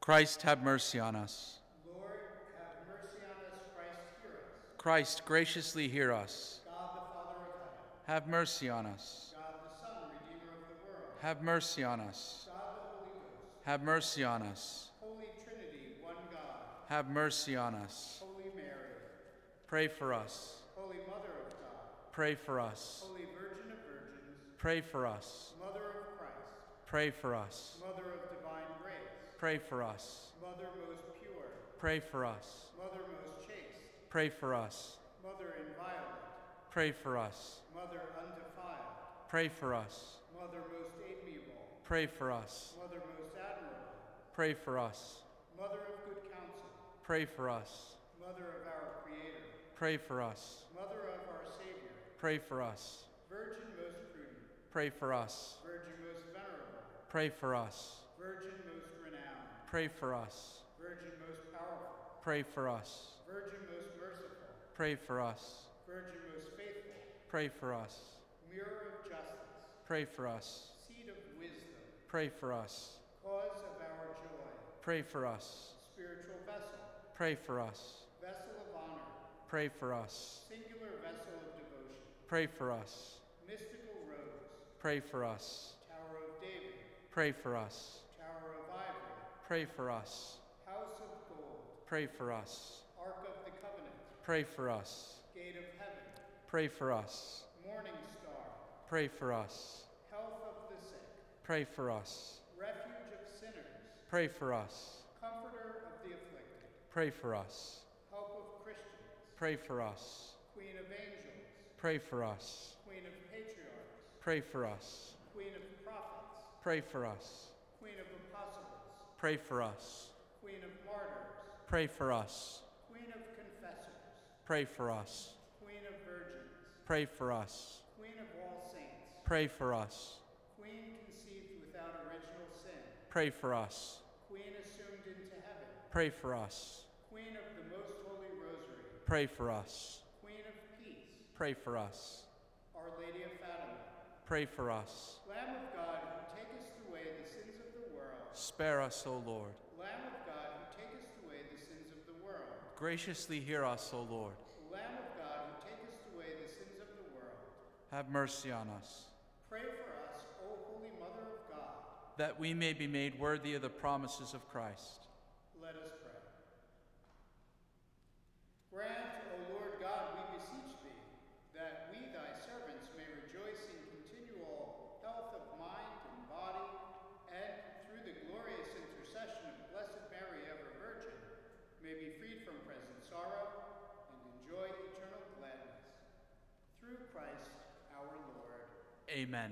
Christ, have mercy on us. Lord, have mercy on us. Christ, hear us. Christ, graciously hear us. God, the Father of heaven. Have mercy on us. God, the Son, Redeemer of the world. Have mercy on us. God, the Holy Ghost. Have mercy on us. Holy Trinity, one God. Have mercy on us. Holy Mary. Pray for us. Holy Mother of God. Pray for us. Holy Virgin of Virgins. Pray for us. Mother of Christ. Pray for us. Mother of divine grace. Pray for us. Mother most pure. Pray for us. Mother most chaste. Pray for us. Mother inviolate. Pray for us. Mother undefiled. Pray for us. Mother most amiable. Pray for us. Mother most admirable. Pray for us. Mother of good counsel. Pray for us. Mother of our Creator. Pray for us. Mother of our Savior. Pray for us. Virgin most prudent. Pray for us. Virgin most venerable. Pray for us. Virgin most renowned. Pray for us. Virgin most powerful. Pray for us. Virgin most merciful. Pray for us. Virgin most faithful. Pray for us. Mirror of justice. Pray for us. Seat of wisdom. Pray for us. Cause of our joy. Pray for us. Spiritual vessel. Pray for us. Vessel of honor. Pray for us. Singular vessel of devotion. Pray for us. Mystical rose. Pray for us. Tower of David. Pray for us. Tower of ivory. Pray for us. House of gold. Pray for us. Ark of the covenant. Pray for us. Gate of heaven. Pray for us. Morning star. Pray for us. Health of the sick. Pray for us. Refuge of sinners. Pray for us. Comforter of the afflicted. Pray for us. Help of Christians. Pray for us. Queen of angels. Pray for us. Queen of patriarchs. Pray for us. Queen of prophets. Pray for us. Queen of apostles. Pray for us. Queen of martyrs. Pray for us. Queen of confessors. Pray for us. Queen of virgins. Pray for us. Queen of all saints. Pray for us. Queen conceived without original sin. Pray for us. Queen assumed into heaven. Pray for us. Queen of the most holy rosary. Pray for us. Queen of peace. Pray for us. Our Lady of Fatima. Pray for us. Lamb of God, who takest away the sins of the world. Spare us, O Lord. Lamb of God, who takest away the sins of the world. Graciously hear us, O Lord. Lamb of God, who takest away the sins of the world. Have mercy on us, Pray for us, O Holy Mother of God. that we may be made worthy of the promises of Christ. Let us pray. Grant, O Lord God, we beseech thee, that we, thy servants, may rejoice in continual health of mind and body, and through the glorious intercession of Blessed Mary, ever Virgin, may be freed from present sorrow and enjoy eternal gladness. Through Christ our Lord. Amen.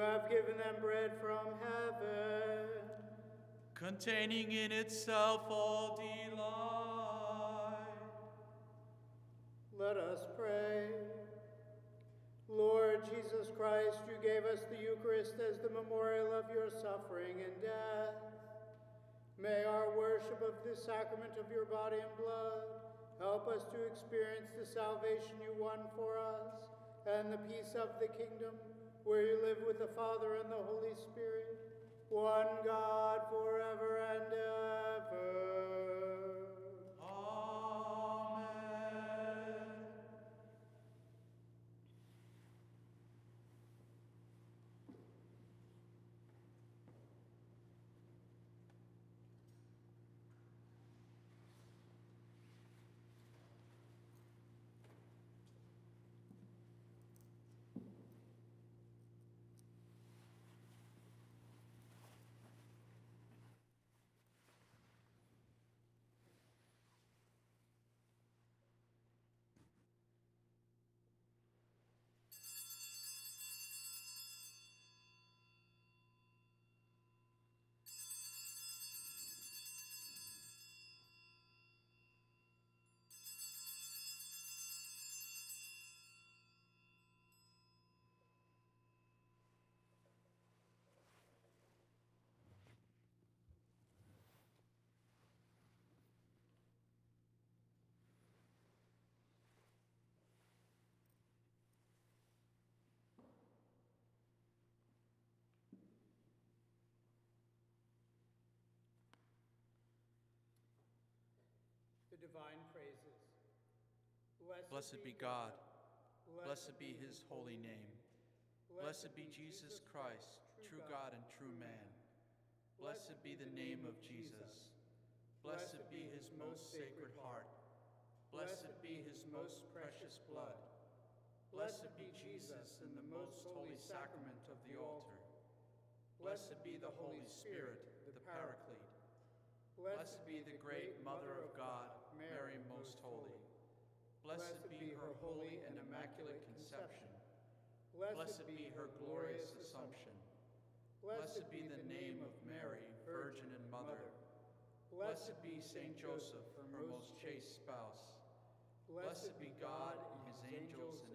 have given them bread from heaven, containing in itself all delight. Let us pray. Lord Jesus Christ, you gave us the Eucharist as the memorial of your suffering and death. May our worship of this sacrament of your body and blood help us to experience the salvation you won for us and the peace of the kingdom, where you live with the Father and the Holy Spirit, one God forever and ever. Amen. The divine praises. Blessed be God. Blessed be his holy name. Blessed be Jesus Christ, true God and true man. Blessed be the name of Jesus. Blessed be his most sacred heart. Blessed be his most precious blood. Blessed be Jesus in the most holy sacrament of the altar. Blessed be the Holy Spirit, the Paraclete. Blessed be the great Mother of God, Mary most holy. Blessed be her holy and immaculate conception. Blessed be her glorious assumption. Blessed be the name of Mary, Virgin and Mother. Blessed be Saint Joseph, her most chaste spouse. Blessed be God and his angels and